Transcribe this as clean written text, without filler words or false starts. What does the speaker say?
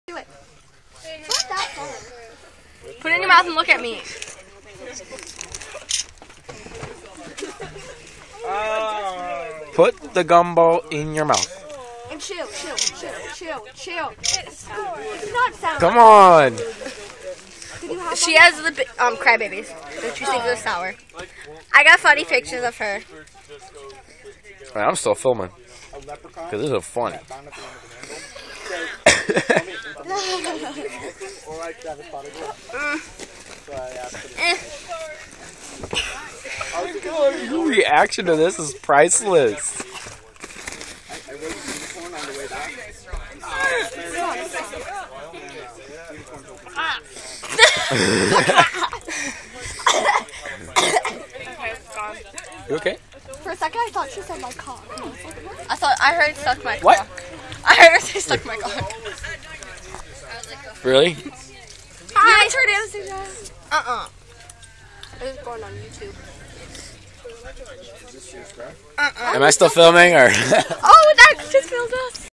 Do it. What's that for? Put it in your mouth and look at me. Put the gumball in your mouth. And chill. It's not sour. Come on. Did you have She has the crybabies. Don't you think they're sour? I got funny pictures of her. Man, I'm still filming. Because this is funny. Your reaction to this is priceless. You okay? For a second, I thought she said my cock. I heard suck my cock. What? I heard her say suck my cock. Really? Hi. That's her dancing. It's going on YouTube. Am I still filming or? Oh, that just feels us.